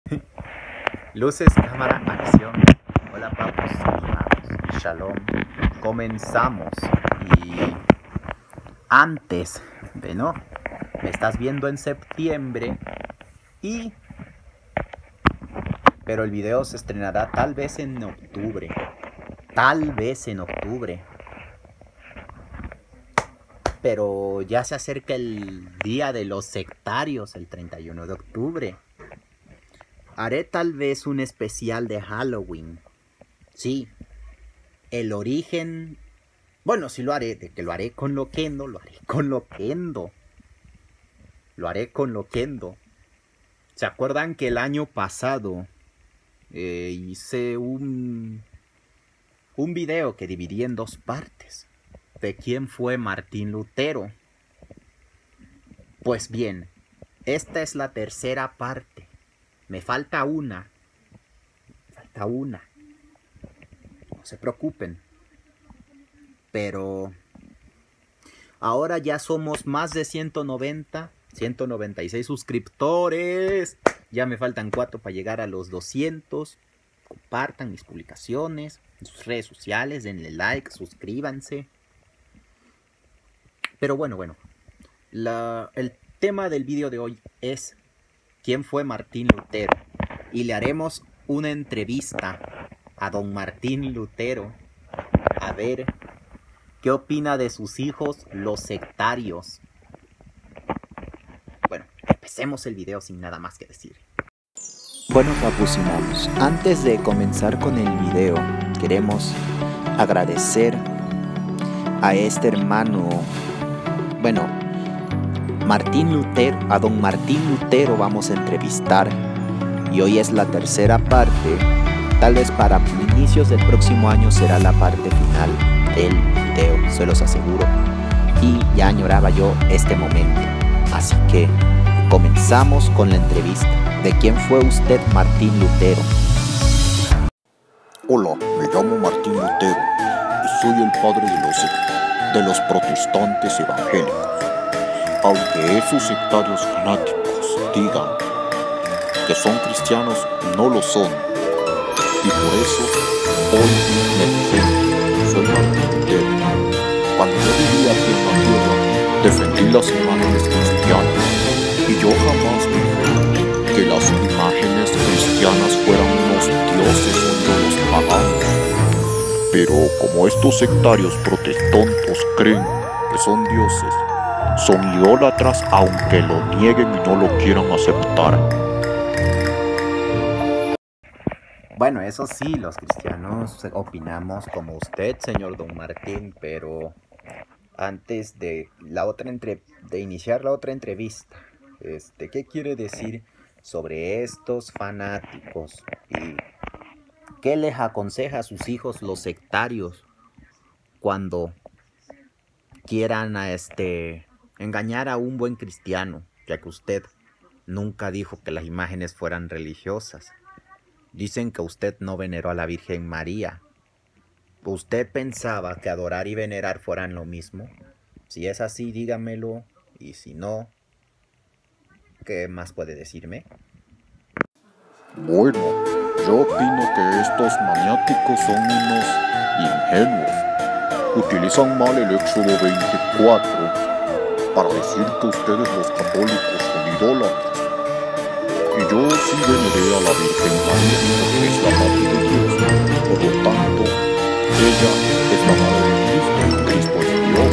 Luces, cámara, acción. Hola papus, amados, y shalom. Comenzamos. Y antes de no, me estás viendo en septiembre y... Pero el video se estrenará tal vez en octubre. Tal vez en octubre. Pero ya se acerca el día de los sectarios, el 31 de octubre. Haré tal vez un especial de Halloween. Sí, el origen... Bueno, sí lo haré, de que lo haré con Loquendo, lo haré con Loquendo. Lo haré con Loquendo. ¿Se acuerdan que el año pasado hice un video que dividí en dos partes? De quién fue Martín Lutero. Pues bien, esta es la tercera parte. Me falta una. No se preocupen. Pero ahora ya somos más de 196 suscriptores. Ya me faltan 4 para llegar a los 200. Compartan mis publicaciones en sus redes sociales, denle like, suscríbanse. Pero bueno. El tema del vídeo de hoy es ¿quién fue Martín Lutero? Y le haremos una entrevista a don Martín Lutero. A ver qué opina de sus hijos, los sectarios. Bueno, empecemos el video sin nada más que decir. Bueno, papus y mamus, antes de comenzar con el video, queremos agradecer a este hermano, bueno, Martín Lutero, a don Martín Lutero vamos a entrevistar. Y hoy es la tercera parte. Tal vez para inicios del próximo año será la parte final del video, se los aseguro. Y ya añoraba yo este momento. Así que comenzamos con la entrevista. ¿De quién fue usted, Martín Lutero? Hola, me llamo Martín Lutero y soy el padre de los protestantes evangélicos. Aunque esos sectarios fanáticos digan que son cristianos, no lo son. Y por eso hoy me defiendo. Soy Martín Lutero. Cuando yo vivía aquí en la tierra, defendí las imágenes cristianas. Y yo jamás dije que las imágenes cristianas fueran unos dioses o ídolos paganos. Pero como estos sectarios protestantes creen que son dioses, son idólatras aunque lo nieguen y no lo quieran aceptar. Bueno, eso sí, los cristianos opinamos como usted, señor don Martín, pero antes de iniciar la otra entrevista, ¿qué quiere decir sobre estos fanáticos? ¿Y qué les aconseja a sus hijos los sectarios cuando quieran engañar a un buen cristiano, ya que usted nunca dijo que las imágenes fueran religiosas? Dicen que usted no veneró a la Virgen María. ¿Usted pensaba que adorar y venerar fueran lo mismo? Si es así, dígamelo. Y si no, ¿qué más puede decirme? Bueno, yo opino que estos maniáticos son unos ingenuos. Utilizan mal el Éxodo 24 para decir que ustedes los católicos son idólatras. Y yo sí veneré a la Virgen María porque es la madre de Dios. Por lo tanto, ella es la madre de Cristo y Cristo es Dios.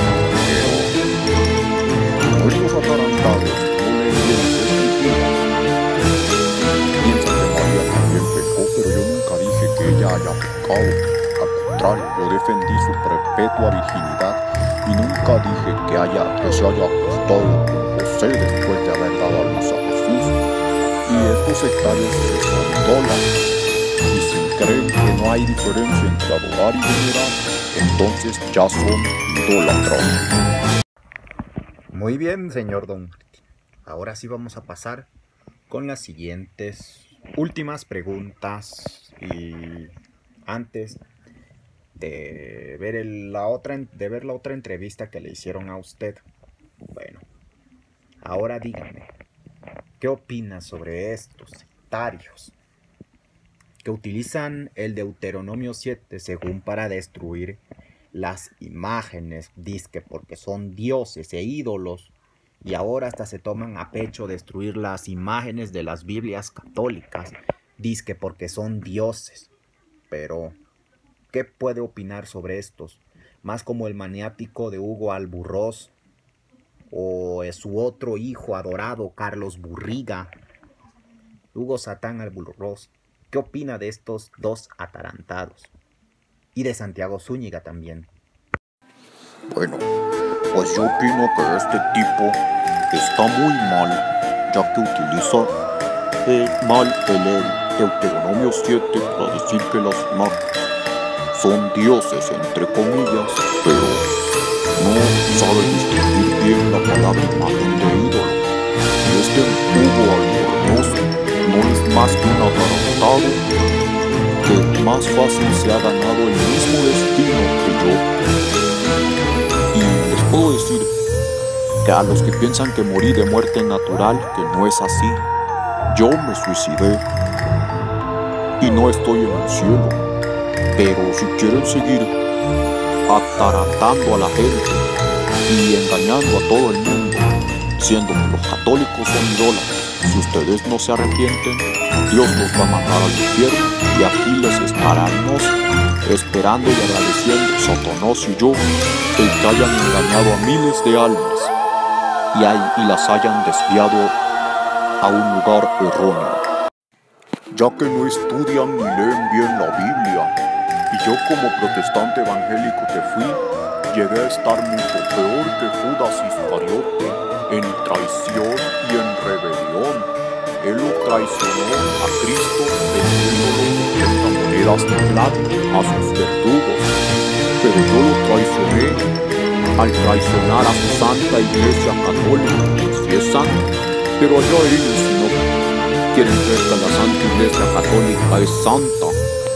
Pero como estos atarantados no leyeron la Escritura, piensan que María también pecó, pero yo nunca dije que ella haya pecado. Al contrario, yo defendí su perpetua virginidad y nunca dije que se haya acostado con José después de haber dado a luz a Jesús. Y estos sectarios son idólatras. Y si creen que no hay diferencia entre adorar y venerar, entonces ya son idólatras. Muy bien, señor don Martín. Ahora sí vamos a pasar con las siguientes últimas preguntas. Y antes de ver la otra entrevista que le hicieron a usted, bueno, ahora dígame, ¿qué opina sobre estos sectarios que utilizan el Deuteronomio 7 según para destruir las imágenes, dizque porque son dioses e ídolos, y ahora hasta se toman a pecho destruir las imágenes de las Biblias católicas, dizque porque son dioses. Pero, ¿qué puede opinar sobre estos? Más como el maniático de Hugo Alburroz o su otro hijo adorado, Carlos Burriga, Hugo Satán Alburroz. ¿Qué opina de estos dos atarantados? Y de Santiago Zúñiga también. Bueno, pues yo opino que este tipo está muy mal, ya que utiliza mal el Deuteronomio 7 para decir que las imágenes son dioses, entre comillas, pero no sabe distinguir bien la palabra imagen de ídolo. Y este Hugo Albornoz no es más que un atarantado que más fácil se ha ganado el mismo destino que yo. Y les puedo decir que a los que piensan que morí de muerte natural, que no es así. Yo me suicidé y no estoy en el cielo. Pero si quieren seguir atarantando a la gente y engañando a todo el mundo, siendo que los católicos son idólatras, si ustedes no se arrepienten, Dios los va a mandar al infierno y aquí les estaremos esperando y agradeciendo, Satanás y yo, el que hayan engañado a miles de almas y las hayan desviado a un lugar erróneo, ya que no estudian ni leen bien la Biblia. Y yo como protestante evangélico que fui, llegué a estar mucho peor que Judas Iscariote en traición y en rebelión. Él lo traicionó a Cristo vendiéndolo 50 monedas de plata a sus verdugos. Pero yo lo traicioné al traicionar a su santa iglesia católica, que sí es santa, pero allá ellos si no quieren creer que la santa iglesia católica es santa.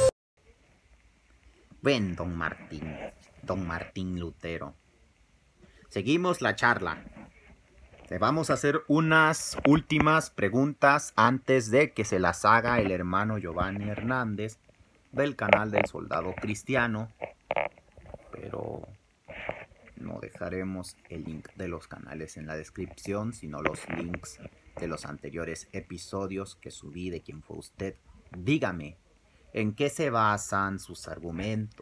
Ven, don Martín Lutero. Seguimos la charla. Le vamos a hacer unas últimas preguntas antes de que se las haga el hermano Giovanni Hernández del canal del Soldado Cristiano. Pero no dejaremos el link de los canales en la descripción, sino los links de los anteriores episodios que subí de Quién fue usted. Dígame, ¿en qué se basan sus argumentos?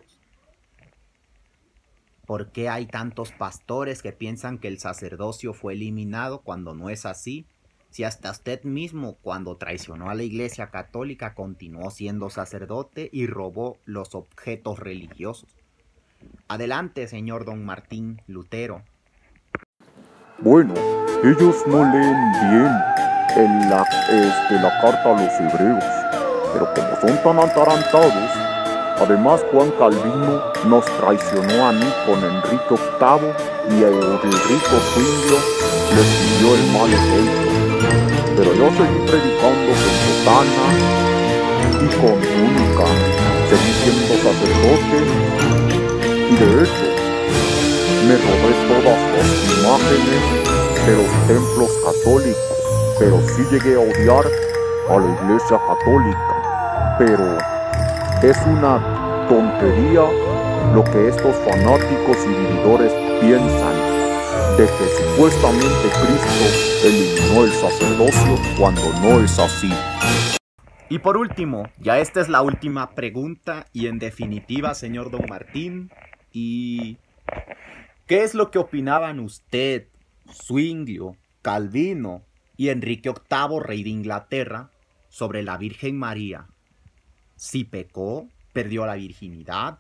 ¿Por qué hay tantos pastores que piensan que el sacerdocio fue eliminado cuando no es así? Si hasta usted mismo, cuando traicionó a la Iglesia Católica, continuó siendo sacerdote y robó los objetos religiosos. Adelante, señor don Martín Lutero. Bueno, ellos no leen bien la carta a los hebreos, pero como son tan atarantados, además Juan Calvino nos traicionó a mí con Enrique VIII y el rico Zwinglio les pidió el mal ejemplo. Pero yo seguí predicando con sotana y con túnica, seguí siendo sacerdote y de hecho me robé todas las imágenes de los templos católicos, pero sí llegué a odiar a la Iglesia Católica. Pero es una tontería lo que estos fanáticos y vividores piensan de que supuestamente Cristo eliminó el sacerdocio cuando no es así. Y por último, ya esta es la última pregunta y en definitiva, señor don Martín, ¿y qué es lo que opinaban usted, Zwinglio, Calvino y Enrique VIII, rey de Inglaterra, sobre la Virgen María? ¿Si pecó? ¿Perdió la virginidad?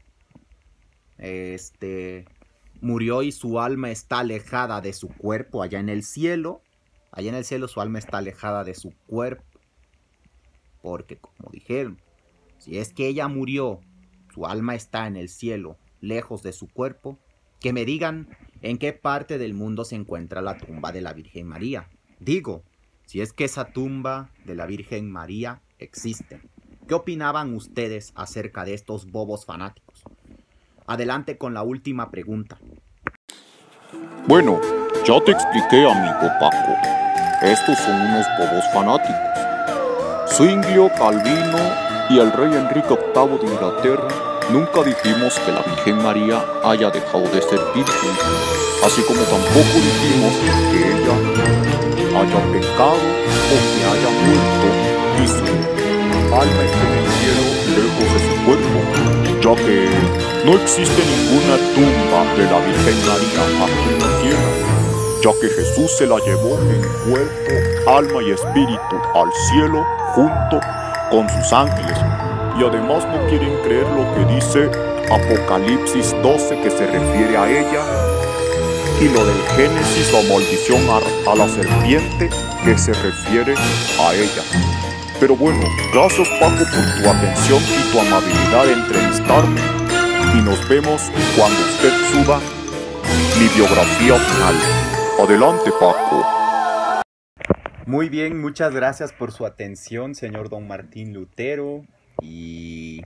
¿Murió y su alma está alejada de su cuerpo allá en el cielo? Allá en el cielo su alma está alejada de su cuerpo. Porque como dijeron, si es que ella murió, su alma está en el cielo, lejos de su cuerpo, que me digan en qué parte del mundo se encuentra la tumba de la Virgen María. Digo, si es que esa tumba de la Virgen María existe. ¿Qué opinaban ustedes acerca de estos bobos fanáticos? Adelante con la última pregunta. Bueno, ya te expliqué, amigo Paco. Estos son unos bobos fanáticos. Zwinglio, Calvino y el rey Enrique VIII de Inglaterra nunca dijimos que la Virgen María haya dejado de ser virgen, así como tampoco dijimos que ella haya pecado o que haya muerto y su alma esté en el cielo lejos de su cuerpo, ya que no existe ninguna tumba de la Virgen María aquí en la tierra, ya que Jesús se la llevó en cuerpo, alma y espíritu al cielo junto con sus ángeles. Y además no quieren creer lo que dice Apocalipsis 12, que se refiere a ella, y lo del Génesis o maldición a la serpiente, que se refiere a ella. Pero bueno, gracias Paco por tu atención y tu amabilidad de entrevistarme, y nos vemos cuando usted suba mi biografía final. Adelante, Paco. Muy bien, muchas gracias por su atención, señor don Martín Lutero. ¿Y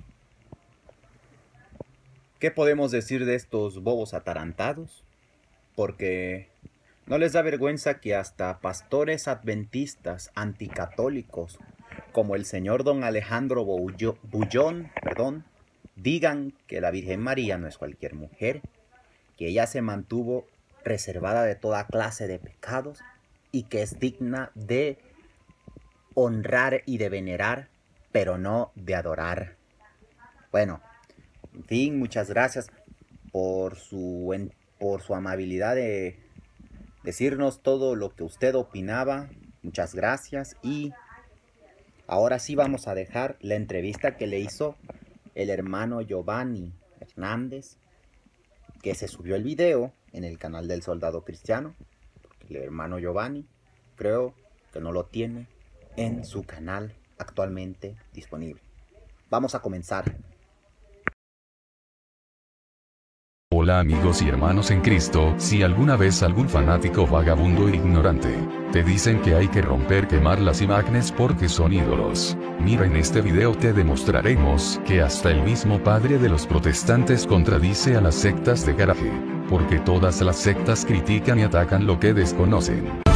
qué podemos decir de estos bobos atarantados? Porque no les da vergüenza que hasta pastores adventistas anticatólicos, como el señor don Alejandro Bullón, digan que la Virgen María no es cualquier mujer, que ella se mantuvo reservada de toda clase de pecados y que es digna de honrar y de venerar, pero no de adorar. Bueno, en fin, muchas gracias por su amabilidad de decirnos todo lo que usted opinaba. Muchas gracias. Y ahora sí vamos a dejar la entrevista que le hizo el hermano Giovanni Hernández, que se subió el video en el canal del Soldado Cristiano. El hermano Giovanni creo que no lo tiene en su canal actualmente disponible. Vamos a comenzar. Hola amigos y hermanos en Cristo, si alguna vez algún fanático vagabundo e ignorante te dicen que hay que romper, quemar las imágenes porque son ídolos, mira, en este video te demostraremos que hasta el mismo padre de los protestantes contradice a las sectas de garaje, porque todas las sectas critican y atacan lo que desconocen.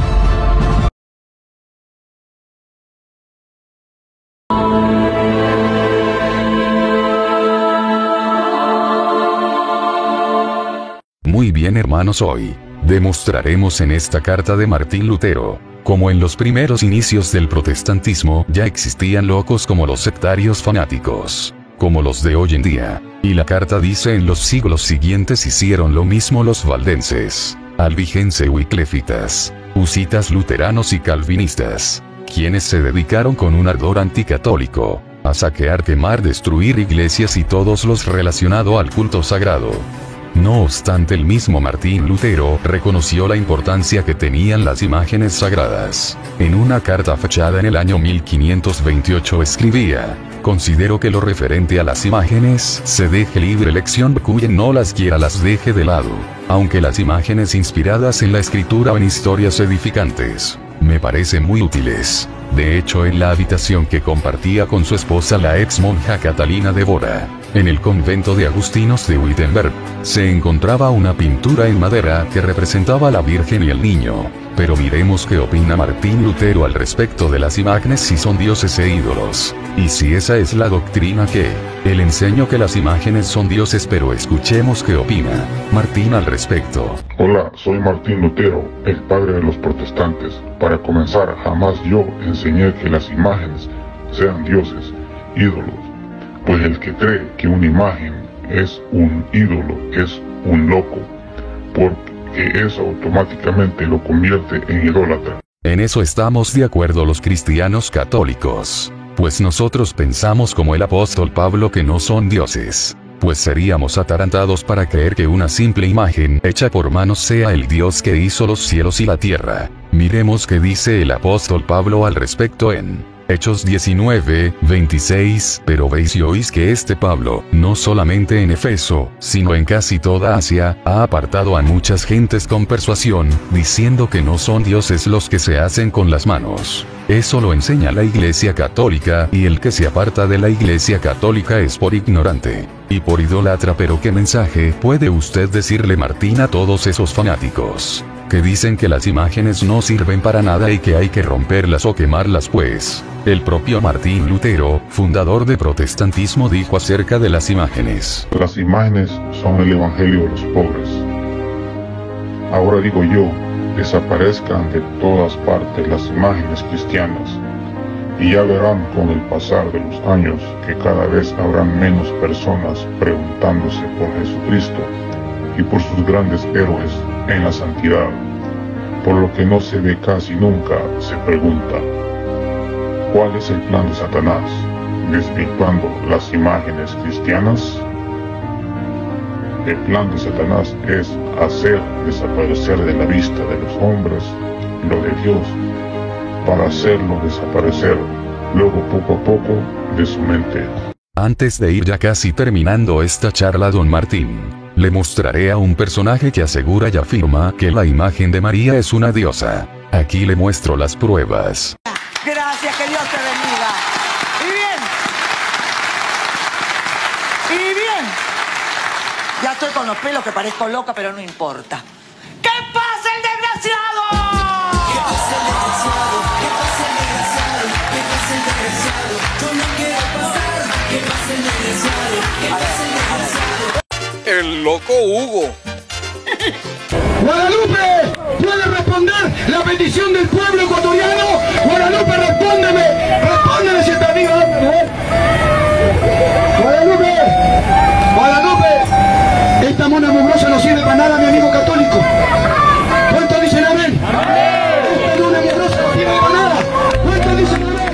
Muy bien hermanos, hoy demostraremos en esta carta de Martín Lutero, como en los primeros inicios del protestantismo ya existían locos como los sectarios fanáticos, como los de hoy en día, y la carta dice: en los siglos siguientes hicieron lo mismo los valdenses, albigense, wiclefitas, husitas, luteranos y calvinistas, quienes se dedicaron con un ardor anticatólico a saquear, quemar, destruir iglesias y todos los relacionado al culto sagrado. No obstante, el mismo Martín Lutero reconoció la importancia que tenían las imágenes sagradas. En una carta fechada en el año 1528 escribía: considero que lo referente a las imágenes se deje libre elección, quien no las quiera las deje de lado, aunque las imágenes inspiradas en la escritura o en historias edificantes me parecen muy útiles. De hecho, en la habitación que compartía con su esposa, la ex monja Catalina de Bora, en el convento de agustinos de Wittenberg, se encontraba una pintura en madera que representaba a la Virgen y el Niño. Pero miremos qué opina Martín Lutero al respecto de las imágenes, si son dioses e ídolos, y si esa es la doctrina que él enseñó, que las imágenes son dioses. Pero escuchemos qué opina Martín al respecto. Hola, soy Martín Lutero, el padre de los protestantes. Para comenzar, jamás yo enseñé que las imágenes sean dioses, ídolos, pues el que cree que una imagen es un ídolo es un loco, porque eso automáticamente lo convierte en idólatra. En eso estamos de acuerdo los cristianos católicos, pues nosotros pensamos como el apóstol Pablo que no son dioses, pues seríamos atarantados para creer que una simple imagen hecha por manos sea el Dios que hizo los cielos y la tierra. Miremos qué dice el apóstol Pablo al respecto en Hechos 19:26, pero veis y oís que este Pablo, no solamente en Efeso, sino en casi toda Asia, ha apartado a muchas gentes con persuasión, diciendo que no son dioses los que se hacen con las manos. Eso lo enseña la Iglesia Católica, y el que se aparta de la Iglesia Católica es por ignorante y por idólatra. Pero ¿qué mensaje puede usted decirle, Martín, a todos esos fanáticos que dicen que las imágenes no sirven para nada y que hay que romperlas o quemarlas, pues el propio Martín Lutero, fundador del protestantismo, dijo acerca de las imágenes: las imágenes son el evangelio de los pobres. Ahora digo yo, desaparezcan de todas partes las imágenes cristianas, y ya verán con el pasar de los años que cada vez habrán menos personas preguntándose por Jesucristo y por sus grandes héroes en la santidad, por lo que no se ve casi nunca se pregunta: ¿cuál es el plan de Satanás, desvirtuando las imágenes cristianas? El plan de Satanás es hacer desaparecer de la vista de los hombres lo de Dios, para hacerlo desaparecer luego poco a poco de su mente. Antes de ir ya casi terminando esta charla, don Martín, le mostraré a un personaje que asegura y afirma que la imagen de María es una diosa. Aquí le muestro las pruebas. Gracias, que Dios te bendiga. Y bien, ya estoy con los pelos que parezco loca, pero no importa. ¡Que pase el desgraciado! ¡Que pase el desgraciado! ¡Que pase el desgraciado! ¡Que pase el desgraciado! Yo no quiero pasar. ¡Que pase el desgraciado! ¡Que pase el desgraciado! El loco Hugo. Guadalupe, ¿puede responder la petición del pueblo ecuatoriano? Guadalupe, respóndeme si está vivo. Guadalupe, esta mona mugrosa no sirve para nada, mi amigo católico. ¿Cuántos dicen amén? Esta mona mugrosa no sirve para nada. ¿Cuántos dicen amén?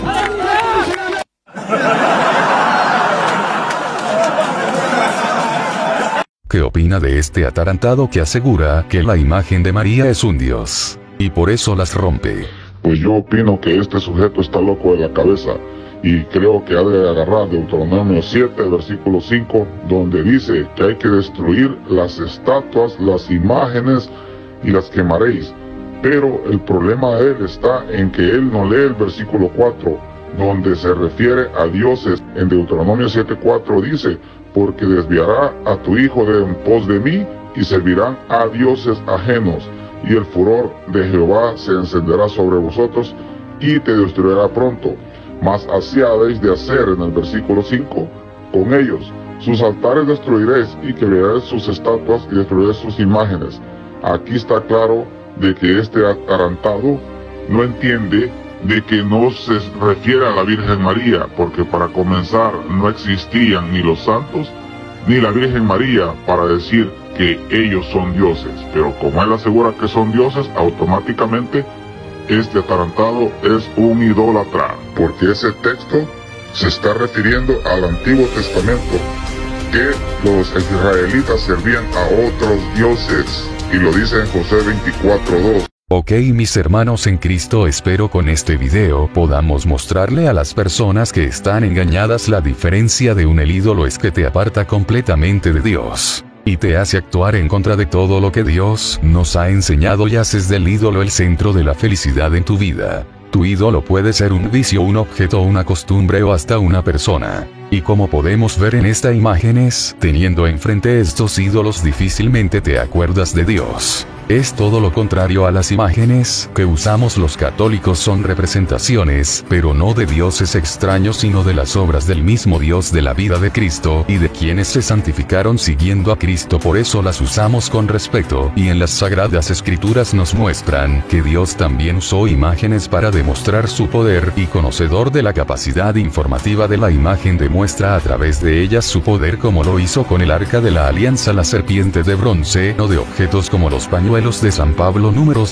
¿Qué opina de este atarantado que asegura que la imagen de María es un dios, y por eso las rompe? Pues yo opino que este sujeto está loco de la cabeza, y creo que ha de agarrar Deuteronomio 7, versículo 5, donde dice que hay que destruir las estatuas, las imágenes, y las quemaréis. Pero el problema de él está en que él no lee el versículo 4, donde se refiere a dioses. En Deuteronomio 7:4 dice: porque desviará a tu hijo de en pos de mí, y servirán a dioses ajenos, y el furor de Jehová se encenderá sobre vosotros, y te destruirá pronto. Mas así habéis de hacer, en el versículo 5, con ellos: sus altares destruiréis, y quebraréis sus estatuas, y destruiréis sus imágenes. Aquí está claro de que este atarantado no entiende de que no se refiere a la Virgen María, porque para comenzar no existían ni los santos ni la Virgen María para decir que ellos son dioses. Pero como él asegura que son dioses, automáticamente este atarantado es un idólatra, porque ese texto se está refiriendo al Antiguo Testamento, que los israelitas servían a otros dioses, y lo dice en Josué 24:2. Ok, mis hermanos en Cristo, espero con este video podamos mostrarle a las personas que están engañadas la diferencia de un ídolo es que te aparta completamente de Dios, y te hace actuar en contra de todo lo que Dios nos ha enseñado, y haces del ídolo el centro de la felicidad en tu vida. Tu ídolo puede ser un vicio, un objeto, una costumbre o hasta una persona. Y como podemos ver en esta imágenes, teniendo enfrente estos ídolos difícilmente te acuerdas de Dios. Es todo lo contrario a las imágenes que usamos los católicos, son representaciones, pero no de dioses extraños sino de las obras del mismo Dios, de la vida de Cristo y de quienes se santificaron siguiendo a Cristo. Por eso las usamos con respeto, y en las sagradas escrituras nos muestran que Dios también usó imágenes para demostrar su poder, y conocedor de la capacidad informativa de la imagen demuestra a través de ellas su poder, como lo hizo con el arca de la alianza, la serpiente de bronce, o de objetos como los pañuelos de San Pablo, Números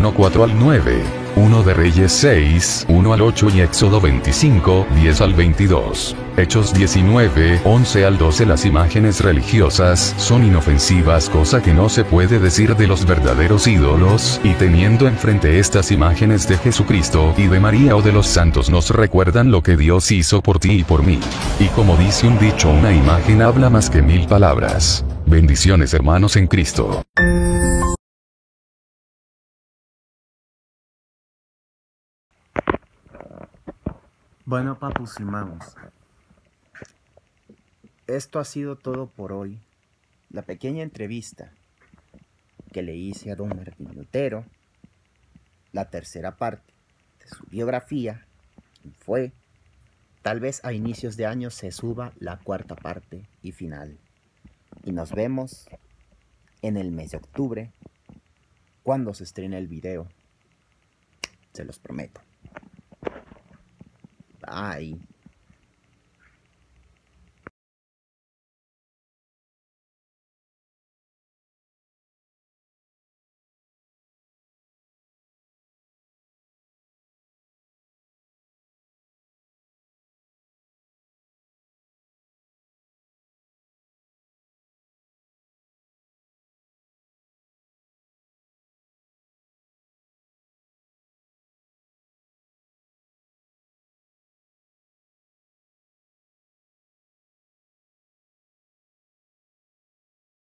21:4-9, 1 de Reyes 6, 1-8 y Éxodo 25, 10-22. Hechos 19, 11-12. Las imágenes religiosas son inofensivas, cosa que no se puede decir de los verdaderos ídolos, y teniendo enfrente estas imágenes de Jesucristo y de María o de los santos nos recuerdan lo que Dios hizo por ti y por mí. Y como dice un dicho, una imagen habla más que 1000 palabras. Bendiciones, hermanos en Cristo. Bueno, papus y mamos, esto ha sido todo por hoy. La pequeña entrevista. que le hice a don Martín Lutero, la tercera parte de su biografía, fue, tal vez a inicios de año se suba la cuarta parte y final. Y nos vemos en el mes de octubre, cuando se estrene el video. Se los prometo. Bye.